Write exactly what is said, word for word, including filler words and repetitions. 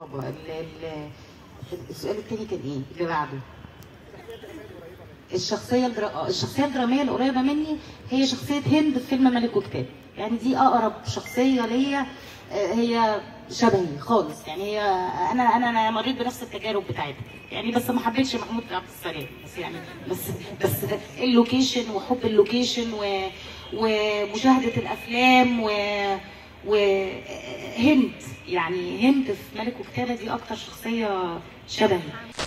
السؤال التاني كان ايه اللي بعده؟ الشخصيه الدرا... الشخصيه الدراميه اللي قريبه مني هي شخصيه هند في فيلم ملك وكتاب. يعني دي اقرب شخصيه ليا، هي شبهي خالص. يعني هي انا انا انا مريت بنفس التجارب بتاعتها يعني، بس ما حبيتش محمود عبد السلام بس يعني بس بس اللوكيشن وحب اللوكيشن و... ومشاهده الافلام و وهند. يعني هند في ملك وكتابه دي اكتر شخصيه شبهي.